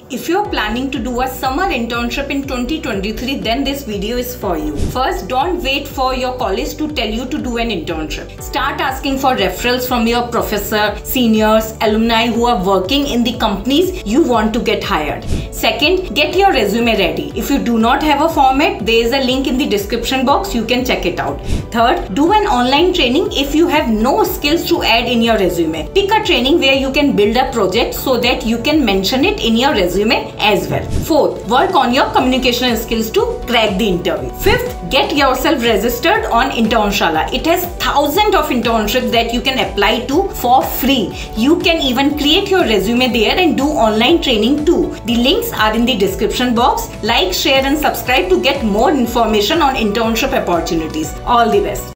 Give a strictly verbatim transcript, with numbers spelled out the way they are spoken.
If you're planning to do a summer internship in twenty twenty-three, then this video is for you. First, don't wait for your college to tell you to do an internship. Start asking for referrals from your professor, seniors, alumni who are working in the companies you want to get hired. Second, get your resume ready. If you do not have a format, there is a link in the description box. You can check it out. Third, do an online training if you have no skills to add in your resume. Pick a training where you can build a project so that you can mention it in your resume as well. Fourth, work on your communication skills to crack the interview. Fifth, get yourself registered on Internshala. It has thousands of internships that you can apply to for free. You can even create your resume there and do online training too. The links are in the description box. Like, share and subscribe to get more information on internship opportunities. All the best.